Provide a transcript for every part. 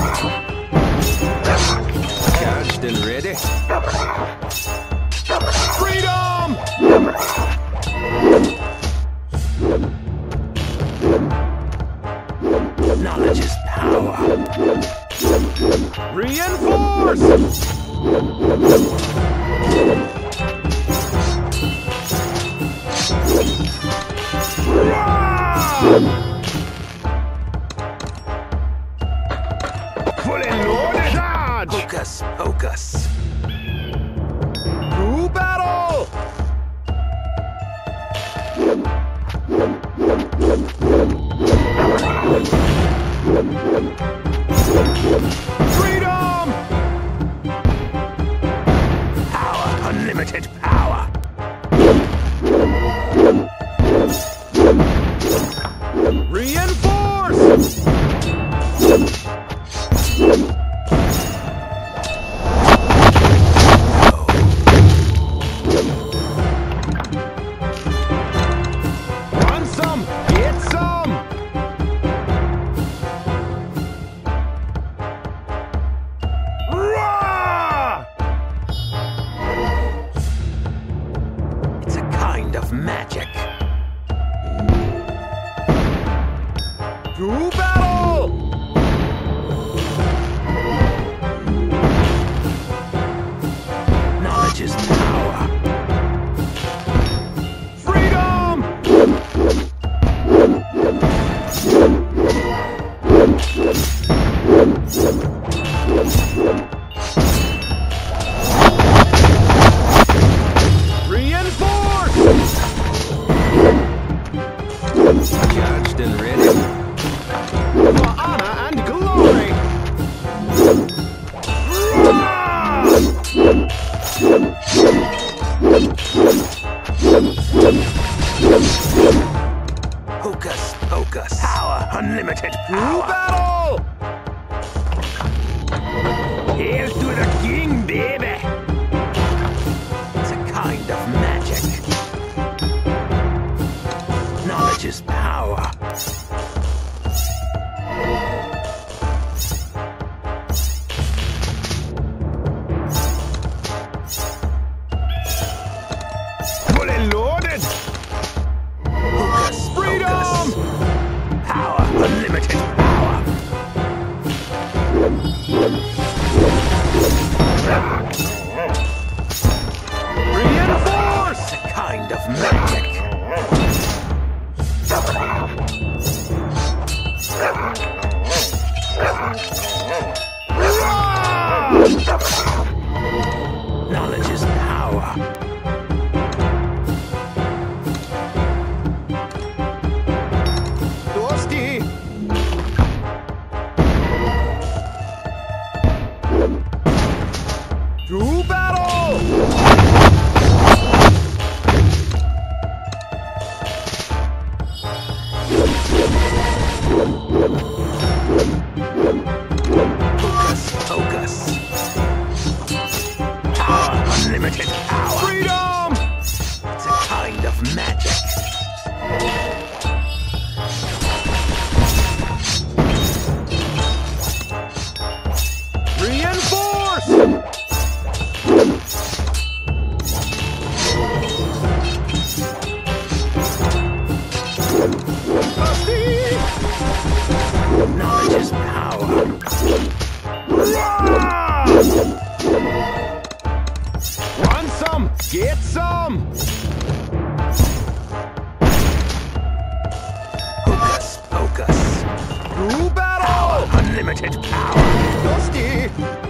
Charged and ready. Freedom! Knowledge is power. Reinforce! Fully loaded! Hocus pocus. To battle! Freedom! Power, unlimited power. Reinforce! Want some? Get some! Roar! It's a kind of magic. To battle! Knowledge is power. Freedom! Reinforce! Charged and ready. For honor and glory! Hocus pocus. Power, unlimited power. To battle! Hail to the king, baby! It's a kind of magic. Knowledge is power. Fully loaded! Hocus freedom! Power, unlimited power. Reinforce! A kind of magic. Knowledge is power. Dusty! To battle! Hocus pocus. Power, unlimited power. Freedom! It's a kind of magic. Reinforce! Knowledge is power. Want some? Get some! Hocus pocus. To battle! Power, unlimited power. Dusty!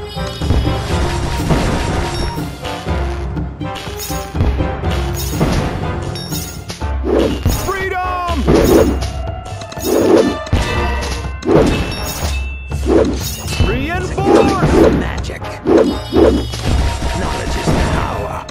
Freedom! Reinforce! Magic. Knowledge is power.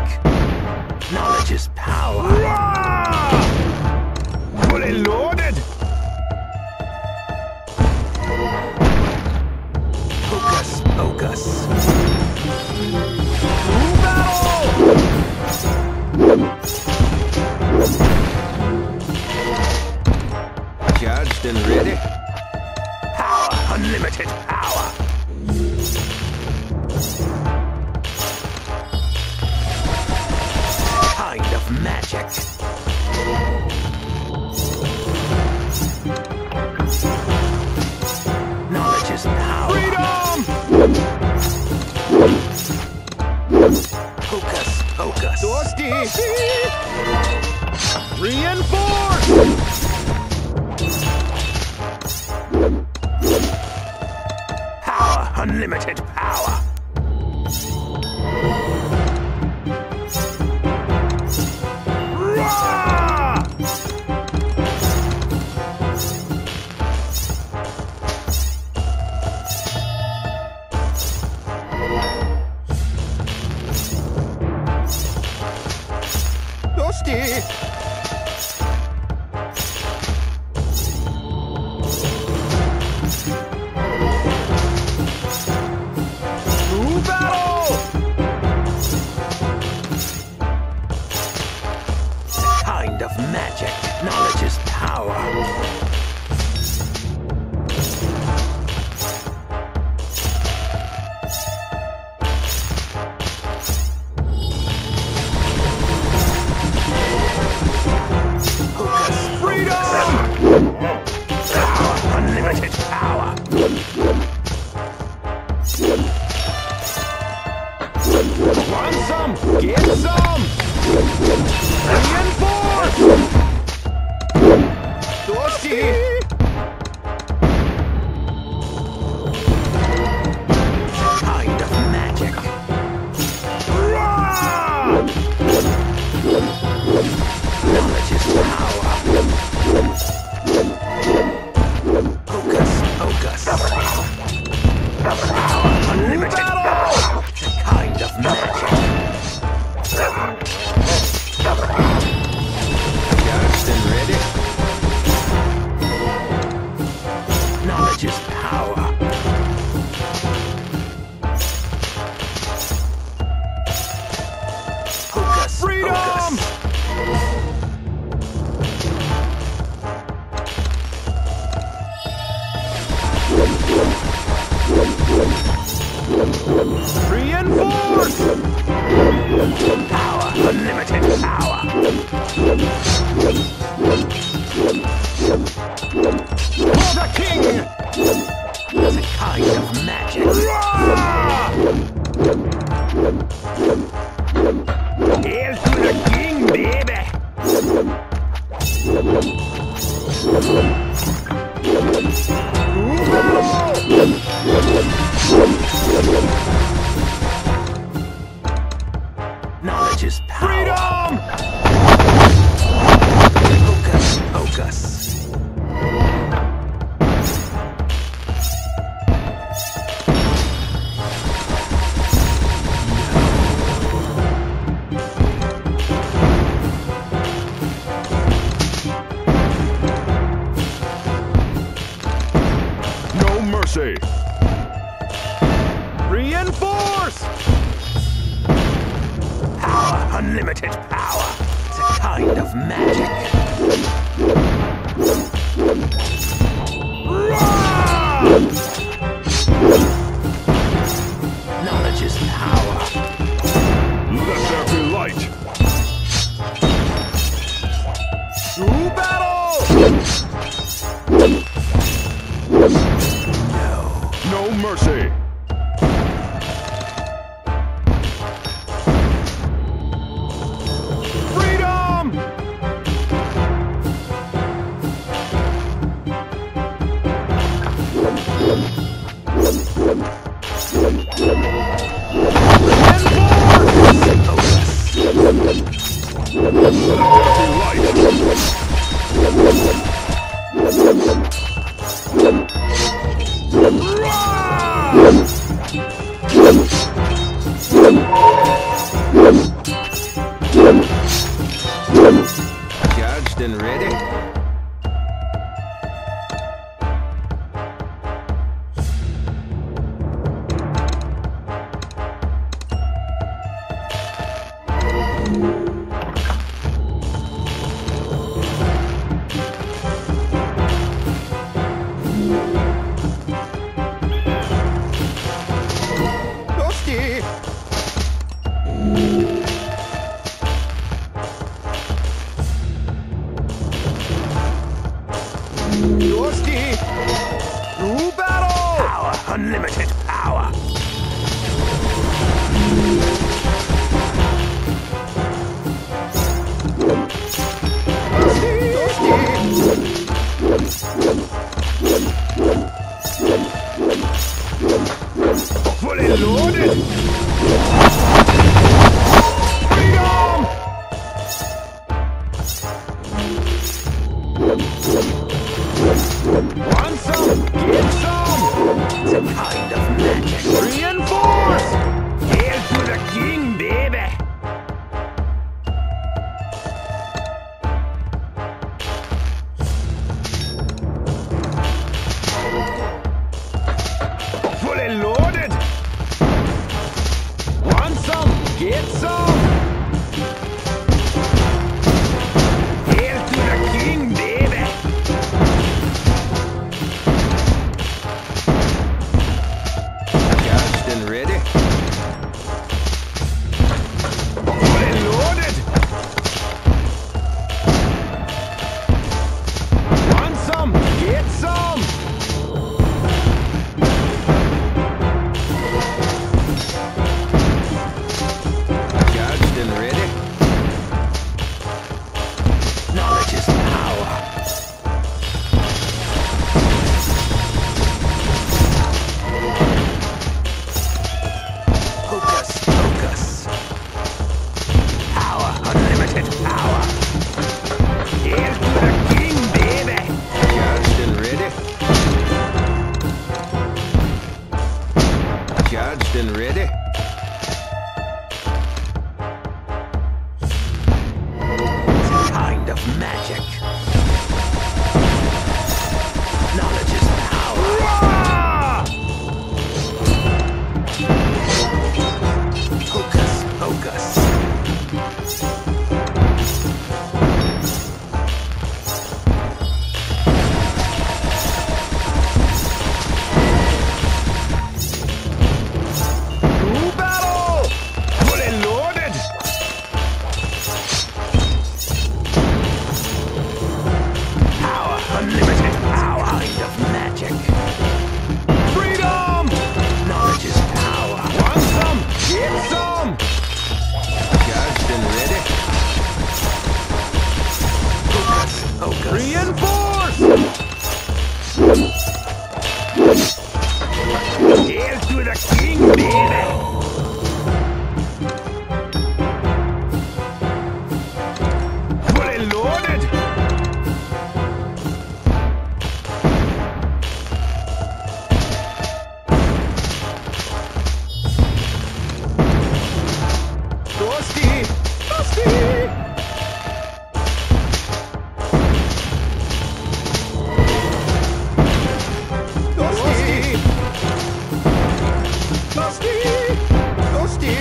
Knowledge is power. Fully loaded. Hocus pocus. Battle! Charged and ready. Power, unlimited power. Kind of magic. Knowledge is power. Freedom! Hocus pocus. Toasty! Reinforce! Power, unlimited power. Knowledge is power. Freedom! Power, unlimited power. Want some? Get some! Reinforce! Kind of magic. Knowledge is power. Hocus pocus. Power, unlimited power. Kind of magic. Charged and ready. Knowledge is power. Hocus freedom! Reinforce! Power, unlimited power. For the king! It's a kind of magic. Hail to the king, baby! Knowledge is power. Freedom! Hocus pocus. Reinforce! Power, unlimited power. It's a kind of magic. Knowledge is power. Let there be light. To battle! No mercy. Freedom! and ready. Unlimited power! Fully loaded! Freedom! Want some? Get some! It's a kind of magic. Reinforce! Hail to the king, baby! Fully loaded! Want some? Get some! Hail to the king, baby! Charged and ready. Fully loaded! Want some? Get some! Charged and ready. Knowledge is power. Hocus pocus. Power, unlimited power. Hail to the king, baby. Charged and ready. Charged and ready. It's a kind of magic. Knowledge is power. Hocus pocus. To battle! Fully loaded! Power, unlimited power. Kind of magic. Freedom! Knowledge is power. Want some? Get some! Charged and ready. Hocus pocus. Reinforce! Hail to the king, baby! Fully loaded! Toasty! Toasty! Toasty! Toasty! Toasty!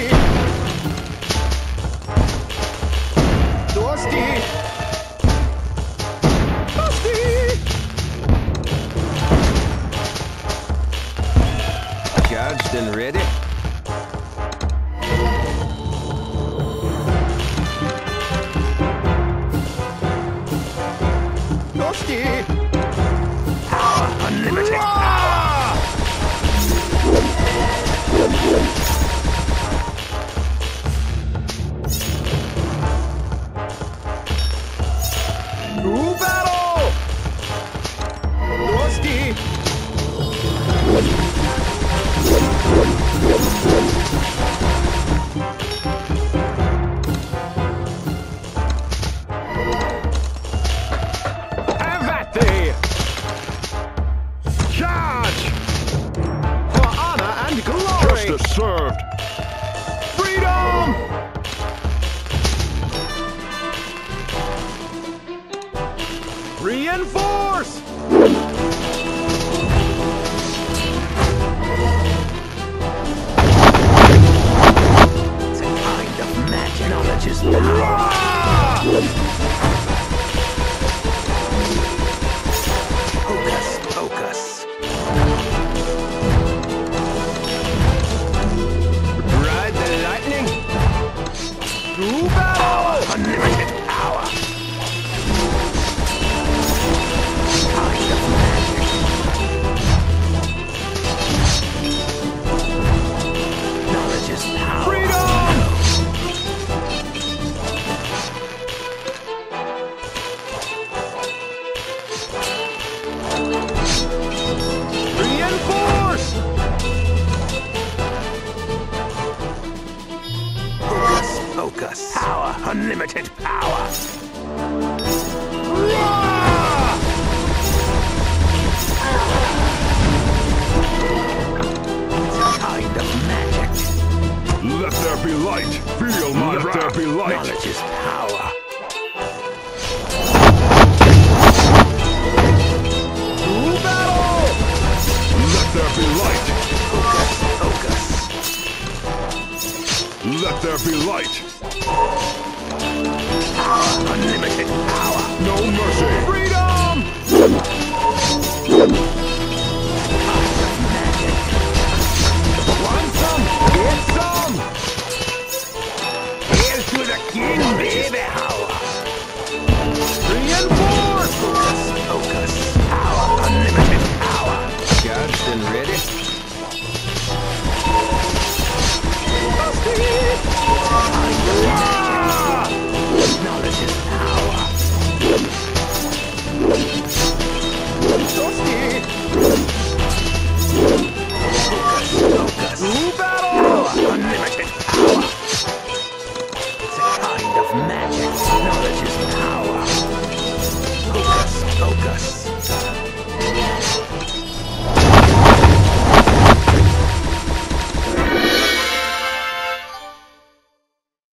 Toasty! Toasty! Charged and ready. Toasty! Power, unlimited power! To battle! Toasty! Have that thing! It's a kind of magic. Knowledge is power. Hocus pocus. Ride the lightning. To battle! Unlimited power. Kind of magic. Knowledge is power. Freedom! Reinforce! Hocus pocus. Power. Unlimited power. Roar! It's a kind of magic. Let there be light. Feel my wrath. Let there be light. Knowledge is power. To battle! Let there be light. Hocus pocus. Let there be light. Power. Unlimited power. No mercy. Freedom! Kind of magic. Want some? Get some! Hail to the king, baby!